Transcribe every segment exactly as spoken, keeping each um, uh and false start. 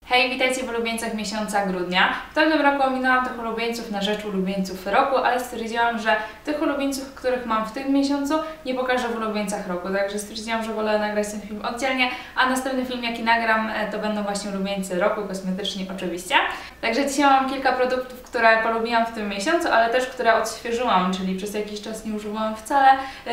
Hej, witajcie w ulubieńcach miesiąca grudnia. W tamtym roku ominęłam tych ulubieńców na rzecz ulubieńców roku, ale stwierdziłam, że tych ulubieńców, których mam w tym miesiącu, nie pokażę w ulubieńcach roku. Także stwierdziłam, że wolę nagrać ten film oddzielnie, a następny film, jaki nagram, to będą właśnie ulubieńcy roku, kosmetyczni oczywiście. Także dzisiaj mam kilka produktów, które polubiłam w tym miesiącu, ale też które odświeżyłam, czyli przez jakiś czas nie używałam wcale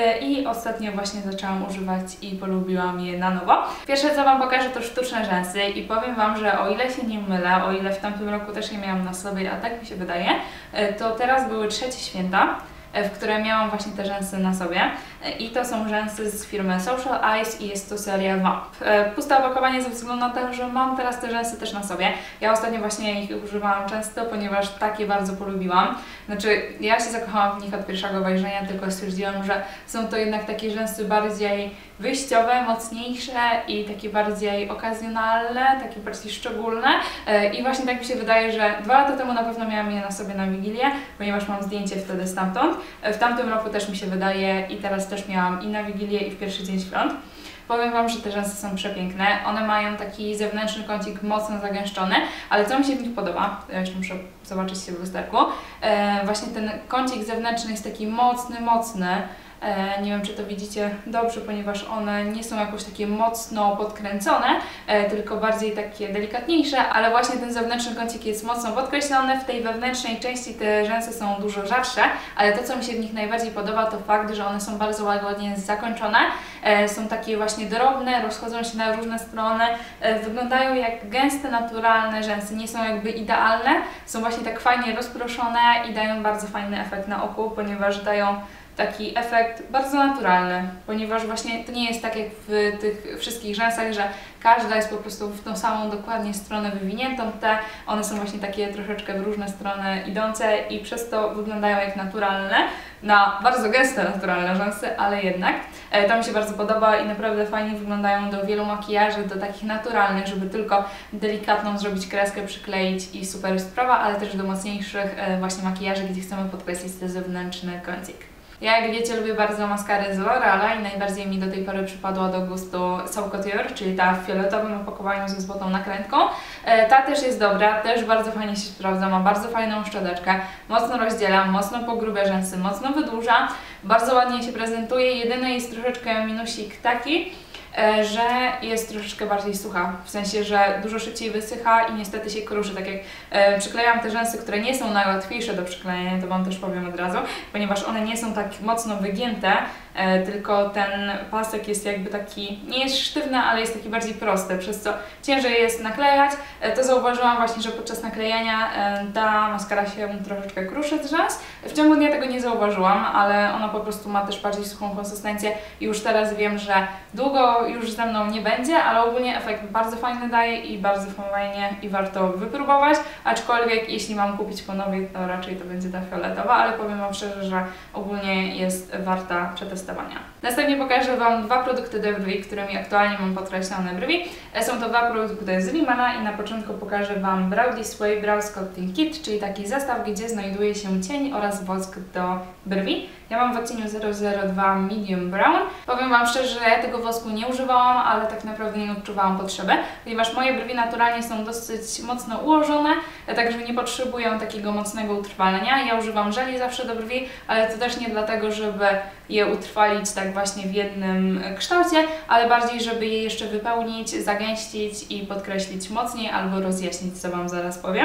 i ostatnio właśnie zaczęłam używać i polubiłam je na nowo. Pierwsze, co Wam pokażę, to sztuczne rzęsy i powiem Wam, że o ile się nie mylę, o ile w tamtym roku też je miałam na sobie, a tak mi się wydaje, to teraz były trzecie święta, w które miałam właśnie te rzęsy na sobie i to są rzęsy z firmy Social Eyes i jest to seria Vamp. Puste opakowanie ze względu na to, że mam teraz te rzęsy też na sobie. Ja ostatnio właśnie ich używałam często, ponieważ takie bardzo polubiłam. Znaczy, ja się zakochałam w nich od pierwszego wejrzenia, tylko stwierdziłam, że są to jednak takie rzęsy bardziej wyjściowe, mocniejsze i takie bardziej okazjonalne, takie bardziej szczególne. I właśnie tak mi się wydaje, że dwa lata temu na pewno miałam je na sobie na Wigilię, ponieważ mam zdjęcie wtedy stamtąd. W tamtym roku też mi się wydaje i teraz też miałam i na Wigilię, i w pierwszy dzień świąt. Powiem Wam, że te rzęsy są przepiękne. One mają taki zewnętrzny kącik mocno zagęszczony, ale co mi się w nich podoba, ja jeszcze muszę zobaczyć się w lusterku, e, właśnie ten kącik zewnętrzny jest taki mocny, mocny. E, nie wiem, czy to widzicie dobrze, ponieważ one nie są jakoś takie mocno podkręcone, e, tylko bardziej takie delikatniejsze, ale właśnie ten zewnętrzny kącik jest mocno podkreślony. W tej wewnętrznej części te rzęsy są dużo rzadsze, ale to, co mi się w nich najbardziej podoba, to fakt, że one są bardzo łagodnie zakończone, e, są takie właśnie drobne, rozchodzą się na różne strony, e, wyglądają jak gęste, naturalne rzęsy, nie są jakby idealne, są właśnie tak fajnie rozproszone i dają bardzo fajny efekt na oku, ponieważ dają taki efekt bardzo naturalny, ponieważ właśnie to nie jest tak jak w tych wszystkich rzęsach, że każda jest po prostu w tą samą dokładnie stronę wywiniętą. Te, one są właśnie takie troszeczkę w różne strony idące i przez to wyglądają jak naturalne, na bardzo gęste naturalne rzęsy, ale jednak. E, to mi się bardzo podoba i naprawdę fajnie wyglądają do wielu makijaży, do takich naturalnych, żeby tylko delikatną zrobić kreskę, przykleić i super sprawa, ale też do mocniejszych e, właśnie makijaży, gdzie chcemy podkreślić ten zewnętrzny kącik. Ja, jak wiecie, lubię bardzo maskarę z L'Oreala i najbardziej mi do tej pory przypadła do gustu Sau Couture, czyli ta w fioletowym opakowaniu ze złotą nakrętką. E, ta też jest dobra, też bardzo fajnie się sprawdza, ma bardzo fajną szczoteczkę, mocno rozdziela, mocno pogrubia rzęsy, mocno wydłuża, bardzo ładnie się prezentuje. Jedyny jest troszeczkę minusik taki, że jest troszeczkę bardziej sucha, w sensie, że dużo szybciej wysycha i niestety się kruszy, tak jak e, przyklejam te rzęsy, które nie są najłatwiejsze do przyklejenia, to Wam też powiem od razu, ponieważ one nie są tak mocno wygięte, e, tylko ten pasek jest jakby taki, nie jest sztywny, ale jest taki bardziej prosty, przez co ciężej jest naklejać. E, to zauważyłam właśnie, że podczas naklejania e, ta maskara się troszeczkę kruszy z rzęs. W ciągu dnia tego nie zauważyłam, ale ona po prostu ma też bardziej suchą konsystencję i już teraz wiem, że długo już ze mną nie będzie, ale ogólnie efekt bardzo fajny daje i bardzo fajnie i warto wypróbować, aczkolwiek jeśli mam kupić ponownie, to raczej to będzie ta fioletowa, ale powiem Wam szczerze, że ogólnie jest warta przetestowania. Następnie pokażę Wam dwa produkty do brwi, którymi aktualnie mam podkreślone brwi. Są to dwa produkty z Rimmela i na początku pokażę Wam Brow This Way Brow Sculpting Kit, czyli taki zestaw, gdzie znajduje się cień oraz wosk do brwi. Ja mam w odcieniu zero zero dwa Medium Brown. Powiem Wam szczerze, że ja tego wosku nie używałam, ale tak naprawdę nie odczuwałam potrzeby, ponieważ moje brwi naturalnie są dosyć mocno ułożone, także nie potrzebują takiego mocnego utrwalenia. Ja używam żeli zawsze do brwi, ale to też nie dlatego, żeby je utrwalić tak właśnie w jednym kształcie, ale bardziej, żeby je jeszcze wypełnić, zagęścić i podkreślić mocniej albo rozjaśnić, co Wam zaraz powiem.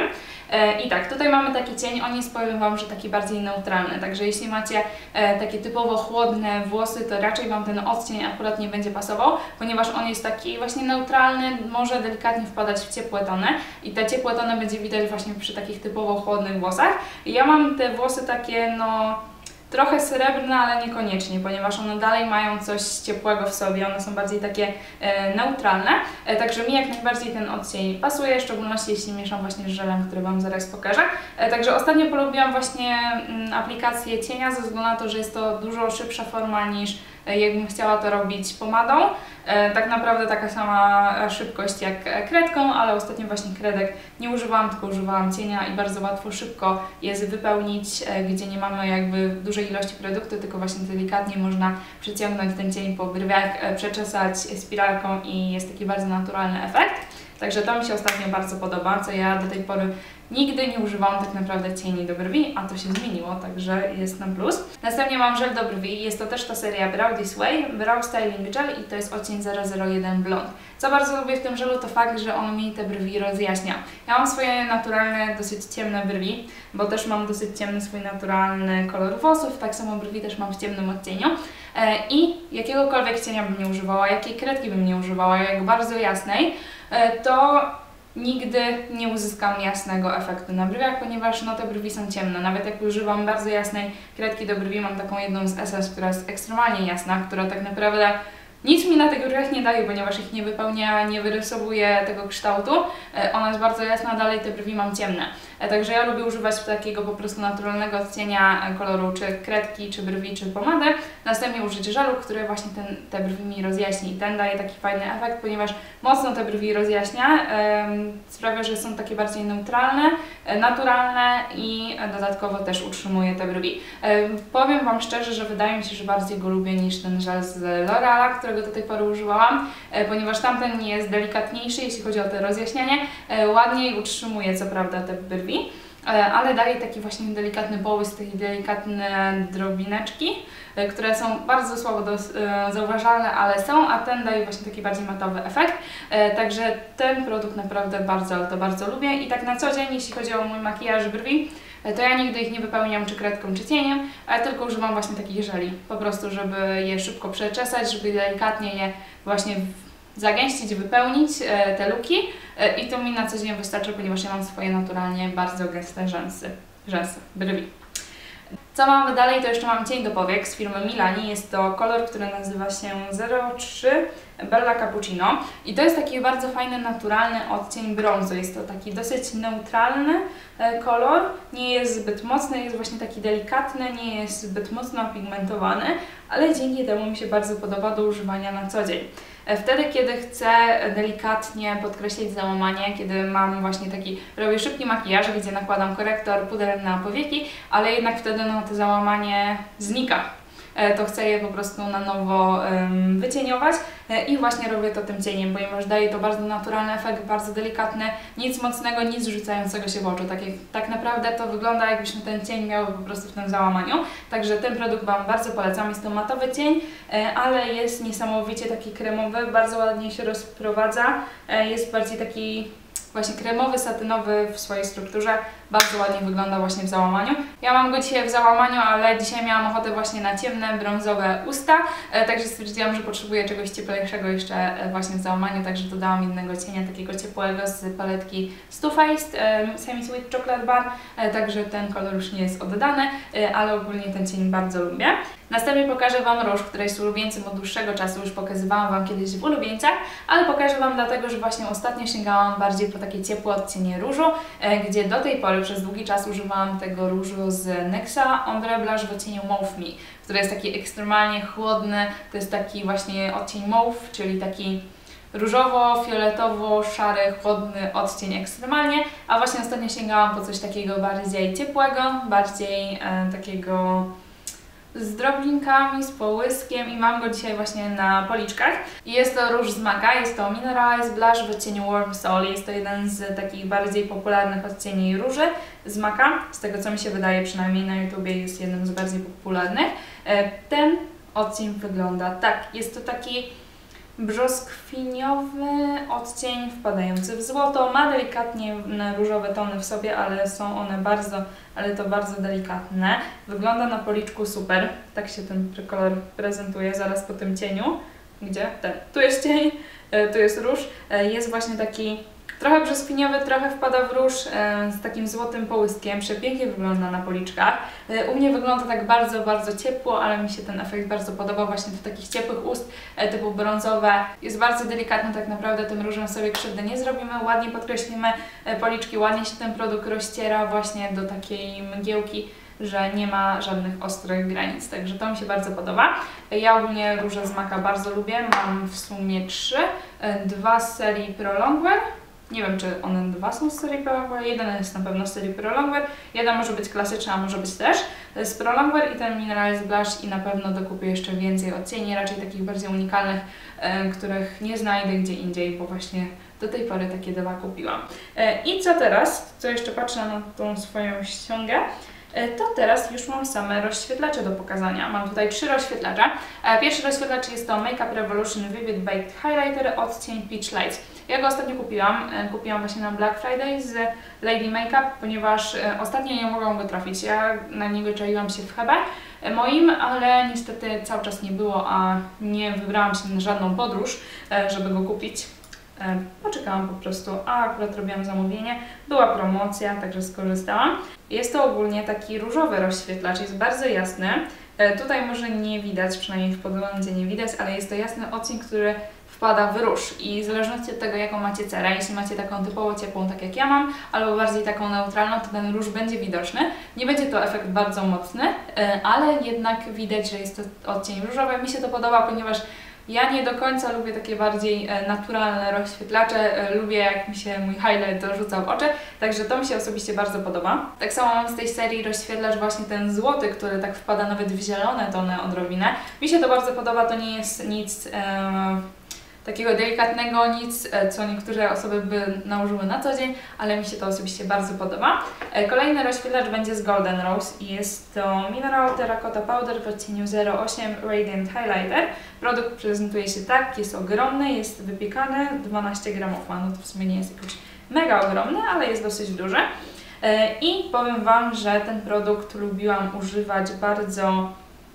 I tak, tutaj mamy taki cień, on jest, powiem Wam, że taki bardziej neutralny, także jeśli macie e, takie typowo chłodne włosy, to raczej Wam ten odcień akurat nie będzie pasował, ponieważ on jest taki właśnie neutralny, może delikatnie wpadać w ciepłe tony i te ciepłe tony będzie widać właśnie przy takich typowo chłodnych włosach. I ja mam te włosy takie, no trochę srebrne, ale niekoniecznie, ponieważ one dalej mają coś ciepłego w sobie, one są bardziej takie e, neutralne, e, także mi jak najbardziej ten odcień pasuje, w szczególności jeśli mieszam właśnie z żelem, który Wam zaraz pokażę. E, także ostatnio polubiłam właśnie m, aplikację cienia ze względu na to, że jest to dużo szybsza forma niż jakbym chciała to robić pomadą. E, tak naprawdę taka sama szybkość jak kredką, ale ostatnio właśnie kredek nie używałam, tylko używałam cienia i bardzo łatwo, szybko jest wypełnić, e, gdzie nie mamy jakby dużej ilości produktu, tylko właśnie delikatnie można przeciągnąć ten cień po brwiach, e, przeczesać spiralką i jest taki bardzo naturalny efekt. Także to mi się ostatnio bardzo podoba, co ja do tej pory nigdy nie używałam tak naprawdę cieni do brwi, a to się zmieniło, także jest na plus. Następnie mam żel do brwi, jest to też ta seria Brow This Way, Brow Styling Gel i to jest odcień zero zero jeden Blond. Co bardzo lubię w tym żelu to fakt, że on mi te brwi rozjaśnia. Ja mam swoje naturalne, dosyć ciemne brwi, bo też mam dosyć ciemny swój naturalny kolor włosów, tak samo brwi też mam w ciemnym odcieniu. I jakiegokolwiek cienia bym nie używała, jakiej kredki bym nie używała, jak bardzo jasnej, to nigdy nie uzyskam jasnego efektu na brwiach, ponieważ no, te brwi są ciemne. Nawet jak używam bardzo jasnej kredki do brwi, mam taką jedną z Essence, która jest ekstremalnie jasna, która tak naprawdę nic mi na tych brwiach nie daje, ponieważ ich nie wypełnia, nie wyrysowuje tego kształtu. Ona jest bardzo jasna, dalej te brwi mam ciemne. Także ja lubię używać takiego po prostu naturalnego odcienia koloru, czy kredki, czy brwi, czy pomady. Następnie użyć żelu, który właśnie ten, te brwi mi rozjaśni. I ten daje taki fajny efekt, ponieważ mocno te brwi rozjaśnia. Ym, sprawia, że są takie bardziej neutralne, naturalne i dodatkowo też utrzymuje te brwi. Ym, powiem Wam szczerze, że wydaje mi się, że bardziej go lubię niż ten żel z L'Oreala, którego do tej pory używałam, yy, ponieważ tamten nie jest delikatniejszy, jeśli chodzi o to rozjaśnianie. Yy, ładniej utrzymuje co prawda te brwi, ale daje taki właśnie delikatny połysk, takie delikatne drobineczki, które są bardzo słabo do, zauważalne, ale są, a ten daje właśnie taki bardziej matowy efekt. Także ten produkt naprawdę bardzo, ale to bardzo lubię i tak na co dzień, jeśli chodzi o mój makijaż brwi, to ja nigdy ich nie wypełniam czy kredką, czy cieniem, ale tylko używam właśnie takich żeli, po prostu żeby je szybko przeczesać, żeby delikatnie je właśnie zagęścić, wypełnić e, te luki e, i to mi na co dzień wystarczy, ponieważ ja mam swoje naturalnie bardzo gęste rzęsy, rzęsy, brwi. Co mamy dalej, to jeszcze mam cień do powiek z firmy Milani. Jest to kolor, który nazywa się zero trzy Bella Cappuccino i to jest taki bardzo fajny, naturalny odcień brązu. Jest to taki dosyć neutralny kolor, nie jest zbyt mocny, jest właśnie taki delikatny, nie jest zbyt mocno pigmentowany, ale dzięki temu mi się bardzo podoba do używania na co dzień. Wtedy, kiedy chcę delikatnie podkreślić załamanie, kiedy mam właśnie taki, robię szybki makijaż, gdzie nakładam korektor, puder na powieki, ale jednak wtedy no, to załamanie znika. To chcę je po prostu na nowo um, wycieniować i właśnie robię to tym cieniem, ponieważ daje to bardzo naturalny efekt, bardzo delikatny, nic mocnego, nic rzucającego się w oczy. Tak, jak, tak naprawdę to wygląda, jakbyśmy ten cień miały po prostu w tym załamaniu. Także ten produkt Wam bardzo polecam. Jest to matowy cień, ale jest niesamowicie taki kremowy, bardzo ładnie się rozprowadza, jest bardziej taki właśnie kremowy, satynowy w swojej strukturze. Bardzo ładnie wygląda właśnie w załamaniu. Ja mam go dzisiaj w załamaniu, ale dzisiaj miałam ochotę właśnie na ciemne, brązowe usta, e, także stwierdziłam, że potrzebuję czegoś cieplejszego jeszcze e, właśnie w załamaniu, także dodałam innego cienia, takiego ciepłego z paletki z Too Faced, e, Semi Sweet Chocolate Bar, e, także ten kolor już nie jest oddany, e, ale ogólnie ten cień bardzo lubię. Następnie pokażę Wam róż, który jest ulubieńcem od dłuższego czasu, już pokazywałam Wam kiedyś w ulubieńcach, ale pokażę Wam dlatego, że właśnie ostatnio sięgałam bardziej po takie ciepłe odcienie różu, e, gdzie do tej pory przez długi czas używałam tego różu z NYXa Ombre Blush w odcieniu Mauve Me, który jest taki ekstremalnie chłodny, to jest taki właśnie odcień mauve, czyli taki różowo-fioletowo-szary, chłodny odcień ekstremalnie, a właśnie ostatnio sięgałam po coś takiego bardziej ciepłego, bardziej e, takiego z drobinkami, z połyskiem i mam go dzisiaj właśnie na policzkach. I jest to róż z Maca, jest to Mineralized Blush w odcieniu Warm Soul. Jest to jeden z takich bardziej popularnych odcieni róży z Maca, z tego co mi się wydaje, przynajmniej na YouTubie jest jednym z bardziej popularnych. Ten odcień wygląda tak, jest to taki brzoskwiniowy odcień wpadający w złoto, ma delikatnie różowe tony w sobie, ale są one bardzo, ale to bardzo delikatne. Wygląda na policzku super, tak się ten kolor prezentuje zaraz po tym cieniu. Gdzie? Ten. Tu jest cień, tu jest róż, jest właśnie taki trochę brzoskwiniowy, trochę wpada w róż e, z takim złotym połyskiem, przepięknie wygląda na policzkach. E, u mnie wygląda tak bardzo, bardzo ciepło, ale mi się ten efekt bardzo podoba właśnie do takich ciepłych ust e, typu brązowe. Jest bardzo delikatny, tak naprawdę tym różem sobie krzywdy nie zrobimy, ładnie podkreślimy e, policzki, ładnie się ten produkt rozciera właśnie do takiej mgiełki, że nie ma żadnych ostrych granic, także to mi się bardzo podoba. Ja ogólnie róże z Maca bardzo lubię, mam w sumie trzy, e, dwa z serii Pro Longwear. Nie wiem, czy one dwa są z serii Pro Longwear, jeden jest na pewno z serii Pro Longwear, jeden może być klasyczny, a może być też z Pro Longwear i ten Mineralized Blush i na pewno dokupię jeszcze więcej odcieni, raczej takich bardziej unikalnych, e, których nie znajdę gdzie indziej, bo właśnie Do tej pory takie dwa kupiłam. I co teraz? Co jeszcze patrzę na tą swoją ściągę? To teraz już mam same rozświetlacze do pokazania. Mam tutaj trzy rozświetlacze. Pierwszy rozświetlacz jest to Makeup Revolution Vivid Baked Highlighter odcień Peach Lights. Ja go ostatnio kupiłam. Kupiłam właśnie na Black Friday z Lady Makeup, ponieważ ostatnio nie mogłam go trafić. Ja na niego czaiłam się w H B moim, ale niestety cały czas nie było, a nie wybrałam się na żadną podróż, żeby go kupić. Poczekałam po prostu, a akurat robiłam zamówienie, była promocja, także skorzystałam. Jest to ogólnie taki różowy rozświetlacz, jest bardzo jasny. Tutaj może nie widać, przynajmniej w podglądzie nie widać, ale jest to jasny odcień, który wpada w róż i w zależności od tego, jaką macie cerę, jeśli macie taką typowo ciepłą, tak jak ja mam, albo bardziej taką neutralną, to ten róż będzie widoczny. Nie będzie to efekt bardzo mocny, ale jednak widać, że jest to odcień różowy. Mi się to podoba, ponieważ ja nie do końca lubię takie bardziej naturalne rozświetlacze, lubię jak mi się mój highlight dorzuca w oczy, także to mi się osobiście bardzo podoba. Tak samo mam z tej serii rozświetlacz właśnie ten złoty, który tak wpada nawet w zielone tony odrobinę. Mi się to bardzo podoba, to nie jest nic e, takiego delikatnego, nic, co niektóre osoby by nałożyły na co dzień, ale mi się to osobiście bardzo podoba. Kolejny rozświetlacz będzie z Golden Rose i jest to Mineral Terracotta Powder w odcieniu zero osiem Radiant Highlighter. Produkt prezentuje się tak, jest ogromny, jest wypiekany, dwanaście gramów ma, no to w sumie nie jest jakoś mega ogromny, ale jest dosyć duży. I powiem Wam, że ten produkt lubiłam używać bardzo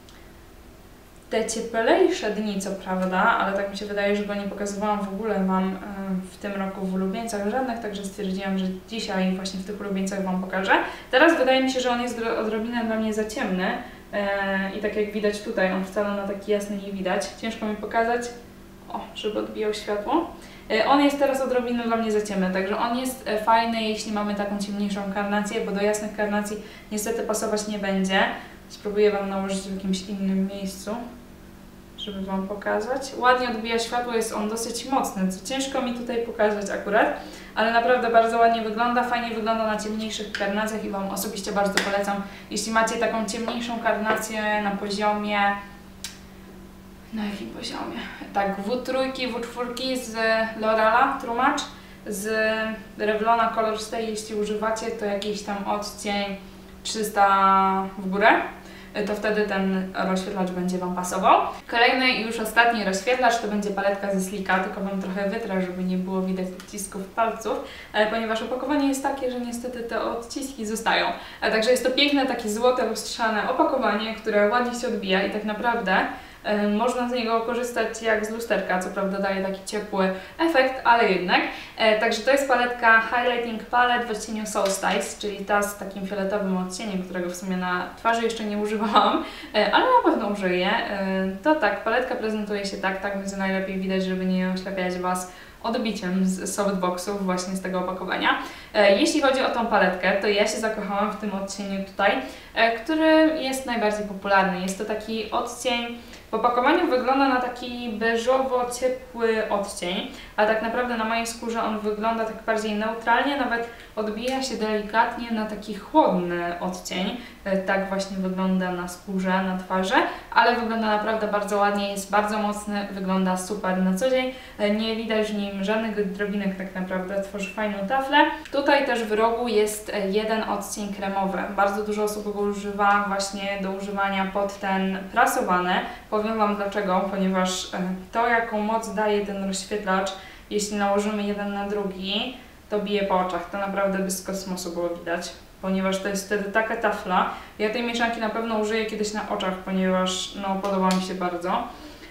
te cieplejsze dni, co prawda, ale tak mi się wydaje, że go nie pokazywałam w ogóle Wam w tym roku w ulubieńcach żadnych, także stwierdziłam, że dzisiaj właśnie w tych ulubieńcach Wam pokażę. Teraz wydaje mi się, że on jest odrobinę dla mnie za ciemny i tak jak widać tutaj, on wcale na taki jasny nie widać. Ciężko mi pokazać, o, żeby odbijał światło. On jest teraz odrobinę dla mnie za ciemny, także on jest fajny, jeśli mamy taką ciemniejszą karnację, bo do jasnych karnacji niestety pasować nie będzie. Spróbuję Wam nałożyć w jakimś innym miejscu, żeby Wam pokazać. Ładnie odbija światło, jest on dosyć mocny, co ciężko mi tutaj pokazać akurat, ale naprawdę bardzo ładnie wygląda, fajnie wygląda na ciemniejszych karnacjach i Wam osobiście bardzo polecam, jeśli macie taką ciemniejszą karnację na poziomie... Na jakim poziomie? Tak, W trzy, W cztery z L'Oreala True Match, z Revlona Color Stay, jeśli używacie, to jakiś tam odcień trzysta w górę, to wtedy ten rozświetlacz będzie Wam pasował. Kolejny i już ostatni rozświetlacz to będzie paletka ze Sleeka, tylko Wam trochę wytrę, żeby nie było widać odcisków palców, ponieważ opakowanie jest takie, że niestety te odciski zostają. Także jest to piękne, takie złote, lustrzane opakowanie, które ładnie się odbija i tak naprawdę można z niego korzystać jak z lusterka, co prawda daje taki ciepły efekt, ale jednak. E, także to jest paletka Highlighting Palette w odcieniu Solstice, czyli ta z takim fioletowym odcieniem, którego w sumie na twarzy jeszcze nie używałam, e, ale na pewno użyję. E, to tak, paletka prezentuje się tak, tak będzie najlepiej widać, żeby nie oślepiać Was odbiciem z softboxów właśnie z tego opakowania. E, jeśli chodzi o tą paletkę, to ja się zakochałam w tym odcieniu tutaj, e, który jest najbardziej popularny. Jest to taki odcień, w opakowaniu wygląda na taki beżowo-ciepły odcień, a tak naprawdę na mojej skórze on wygląda tak bardziej neutralnie, nawet odbija się delikatnie na taki chłodny odcień. Tak właśnie wygląda na skórze, na twarzy, ale wygląda naprawdę bardzo ładnie, jest bardzo mocny, wygląda super na co dzień. Nie widać w nim żadnych drobinek, tak naprawdę tworzy fajną taflę. Tutaj też w rogu jest jeden odcień kremowy. Bardzo dużo osób go używa właśnie do używania pod ten prasowany. Powiem Wam dlaczego, ponieważ to, jaką moc daje ten rozświetlacz, jeśli nałożymy jeden na drugi, to bije po oczach. To naprawdę by z kosmosu było widać, ponieważ to jest wtedy taka tafla. Ja tej mieszanki na pewno użyję kiedyś na oczach, ponieważ no, podoba mi się bardzo.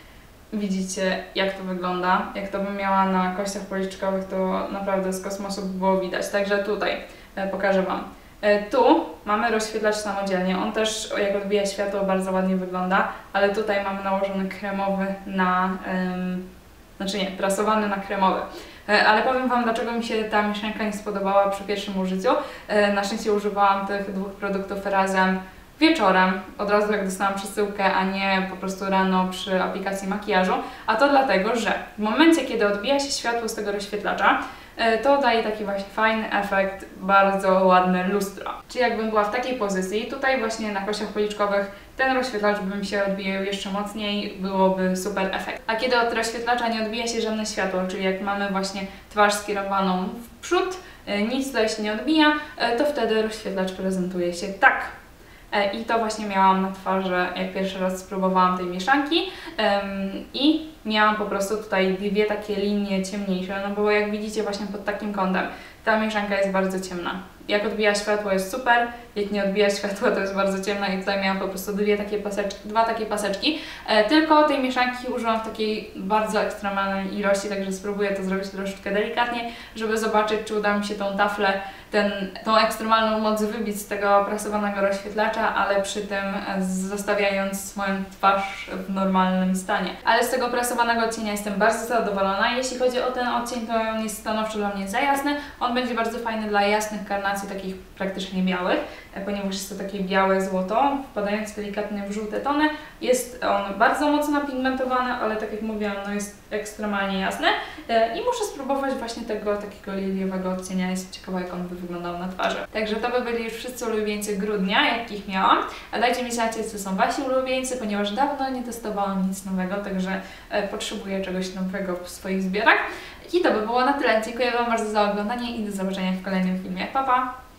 Widzicie, jak to wygląda. Jak to bym miała na kościach policzkowych, to naprawdę z kosmosu by było widać. Także tutaj e, pokażę Wam. E, tu mamy rozświetlacz samodzielnie. On też, jak odbija światło, bardzo ładnie wygląda, ale tutaj mamy nałożony kremowy na... Ym, znaczy nie, prasowany na kremowy. E, ale powiem Wam, dlaczego mi się ta mieszanka nie spodobała przy pierwszym użyciu. E, na szczęście używałam tych dwóch produktów razem wieczorem, od razu jak dostałam przesyłkę, a nie po prostu rano przy aplikacji makijażu, a to dlatego, że w momencie, kiedy odbija się światło z tego rozświetlacza, to daje taki właśnie fajny efekt, bardzo ładne lustro. Czyli jakbym była w takiej pozycji, tutaj właśnie na kościach policzkowych ten rozświetlacz bym się odbijał jeszcze mocniej, byłoby super efekt. A kiedy od rozświetlacza nie odbija się żadne światło, czyli jak mamy właśnie twarz skierowaną w przód, nic tutaj się nie odbija, to wtedy rozświetlacz prezentuje się tak. I to właśnie miałam na twarzy, jak pierwszy raz spróbowałam tej mieszanki i miałam po prostu tutaj dwie takie linie ciemniejsze, no bo jak widzicie właśnie pod takim kątem ta mieszanka jest bardzo ciemna. Jak odbija światło jest super, jak nie odbija światło to jest bardzo ciemna i tutaj miałam po prostu dwie takie paseczki, dwa takie paseczki. E, tylko tej mieszanki użyłam w takiej bardzo ekstremalnej ilości, także spróbuję to zrobić troszeczkę delikatnie, żeby zobaczyć, czy uda mi się tą taflę, ten, tą ekstremalną moc wybić z tego prasowanego rozświetlacza, ale przy tym zostawiając swoją twarz w normalnym stanie. Ale z tego prasowanego odcienia jestem bardzo zadowolona. Jeśli chodzi o ten odcień, to on jest stanowczo dla mnie za jasny. On będzie bardzo fajny dla jasnych karnacji, takich praktycznie białych, ponieważ jest to takie białe złoto, wpadające delikatnie w żółte tony. Jest on bardzo mocno pigmentowany, ale tak jak mówiłam, no jest ekstremalnie jasny. I muszę spróbować właśnie tego takiego liliowego odcienia. Jestem ciekawa, jak on by wyglądał na twarzy. Także to by byli już wszyscy ulubieńcy grudnia, jakich miałam. A dajcie mi znać, co są wasi ulubieńcy, ponieważ dawno nie testowałam nic nowego, także potrzebuję czegoś nowego w swoich zbiorach. I to by było na tyle. Dziękuję Wam bardzo za oglądanie i do zobaczenia w kolejnym filmie. Pa, pa!